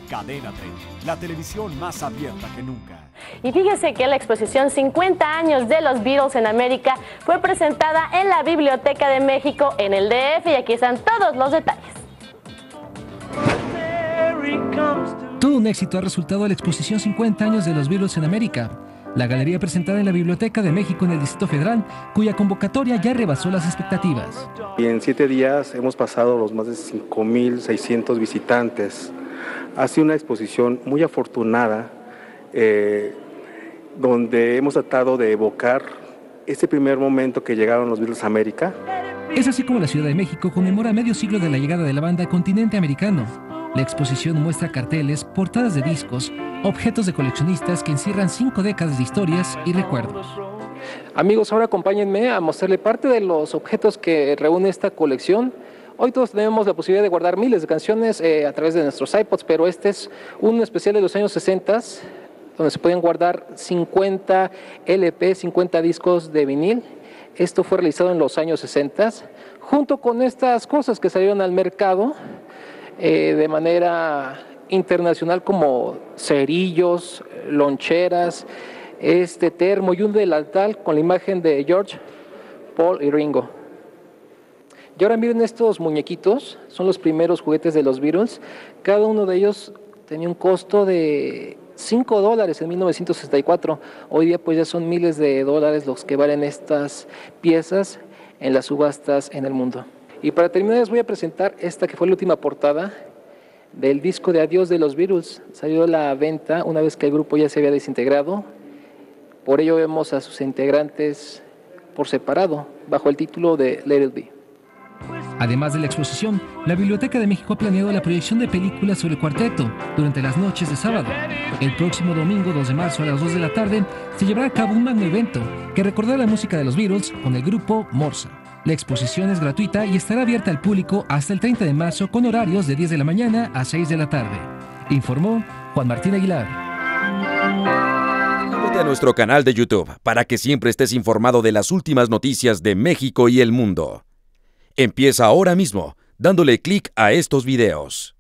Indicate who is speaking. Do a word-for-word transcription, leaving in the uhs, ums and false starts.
Speaker 1: Cadena treinta, la televisión más abierta que nunca.
Speaker 2: Y fíjese que la exposición cincuenta años de los Beatles en América fue presentada en la Biblioteca de México en el D F y aquí están todos los detalles.
Speaker 3: Todo un éxito ha resultado la exposición cincuenta años de los Beatles en América. La galería presentada en la Biblioteca de México en el Distrito Federal, cuya convocatoria ya rebasó las expectativas.
Speaker 4: Y en siete días hemos pasado los más de cinco mil seiscientos visitantes. Ha sido una exposición muy afortunada, eh, donde hemos tratado de evocar ese primer momento que llegaron los Beatles a América.
Speaker 3: Es así como la Ciudad de México conmemora medio siglo de la llegada de la banda al continente americano. La exposición muestra carteles, portadas de discos, objetos de coleccionistas que encierran cinco décadas de historias y recuerdos.
Speaker 5: Amigos, ahora acompáñenme a mostrarle parte de los objetos que reúne esta colección. Hoy todos tenemos la posibilidad de guardar miles de canciones eh, a través de nuestros iPods, pero este es un especial de los años sesenta, donde se pueden guardar cincuenta L P, cincuenta discos de vinil. Esto fue realizado en los años sesenta, junto con estas cosas que salieron al mercado eh, de manera internacional, como cerillos, loncheras, este termo y un delantal con la imagen de George, Paul y Ringo. Y ahora miren estos muñequitos, son los primeros juguetes de los Beatles. Cada uno de ellos tenía un costo de cinco dólares en mil novecientos sesenta y cuatro. Hoy día pues ya son miles de dólares los que valen estas piezas en las subastas en el mundo. Y para terminar les voy a presentar esta que fue la última portada del disco de adiós de los Beatles. Salió a la venta una vez que el grupo ya se había desintegrado. Por ello vemos a sus integrantes por separado, bajo el título de Let It Be.
Speaker 3: Además de la exposición, la Biblioteca de México ha planeado la proyección de películas sobre el cuarteto durante las noches de sábado. El próximo domingo dos de marzo a las dos de la tarde se llevará a cabo un magno evento que recordará la música de los Beatles con el grupo Morsa. La exposición es gratuita y estará abierta al público hasta el treinta de marzo con horarios de diez de la mañana a seis de la tarde. Informó Juan Martín Aguilar.
Speaker 6: Suscríbete a nuestro canal de YouTube para que siempre estés informado de las últimas noticias de México y el mundo. Empieza ahora mismo dándole clic a estos videos.